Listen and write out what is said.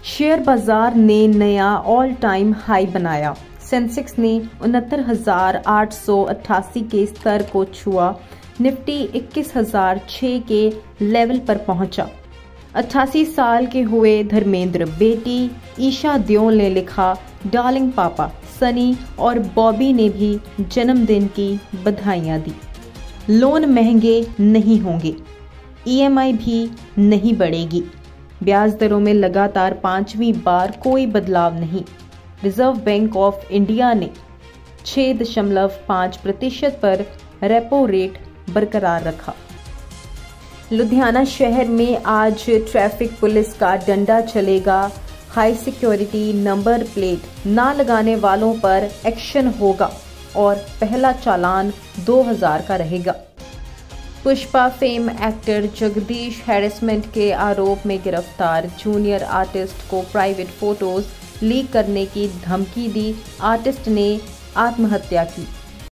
Share बाजार ने नया ऑल टाइम हाई बनाया। सेंसेक्स ने 69,888 के स्तर को छुआ। निफ्टी 21,006 के लेवल पर पहुंचा। 88 साल के हुए धर्मेंद्र। बेटी ईशा देओल ने लिखा, डार्लिंग पापा। सनी और बॉबी ने भी जन्मदिन की बधाइयां दी। लोन महंगे नहीं होंगे, ईएमआई भी नहीं बढ़ेगी। ब्याज दरों में लगातार 5वीं बार कोई बदलाव नहीं। रिजर्व बैंक ऑफ इंडिया ने 6.5% पर रेपो रेट बरकरार रखा। लुधियाना शहर में आज ट्रैफिक पुलिस का डंडा चलेगा। हाई सिक्योरिटी नंबर प्लेट ना लगाने वालों पर एक्शन होगा और पहला चालान 2000 का रहेगा। Pushpa fame actor Jagadeesh harassment के आरोप में गिरफ्तार। जूनियर आर्टिस्ट को प्राइवेट फोटोज लीक करने की धमकी दी। आर्टिस्ट ने आत्महत्या की।